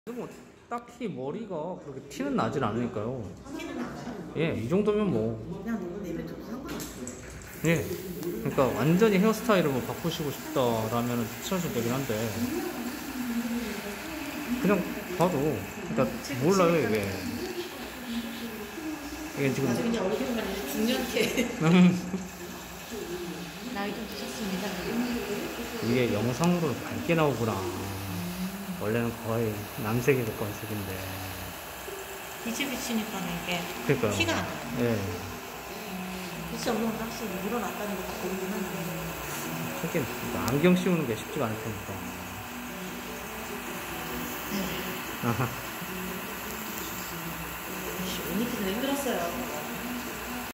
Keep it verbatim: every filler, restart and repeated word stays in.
뭐 딱히 머리가 그렇게 티는 나질 않으니까요. 티는 나요? 예, 이 정도면 뭐. 그냥 너무 내뱉어도 상관없어요. 예. 그러니까 완전히 헤어스타일을 뭐 바꾸시고 싶다라면 추천해도 되긴 한데. 그냥 봐도, 그러니까 몰라요, 이게. 이게 지금. 아주 그냥 얼굴만 이제 중년캐. 나이 좀 드셨습니다. 이게 영상으로 밝게 나오구나. 원래는 거의 남색이 덕건색인데. 빛이 비치니까 이게 그러니까요. 티가 안 나요. 예. 빛이 없는 건 확실히 물어났다는 것도 보이긴 한데. 하긴 안경 씌우는 게 쉽지가 않을 테니까. 아하. 옷 입기도 힘들었어요.